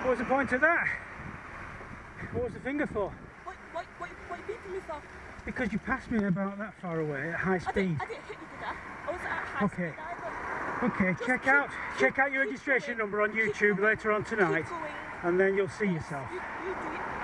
What was the point of that? What was the finger for? What are you beeping me for? Because you passed me about that far away at high speed. I didn't hit you, did I? I wasn't at high speed either. Okay, check out your registration number on YouTube later on tonight, and then you'll see yourself. You do it.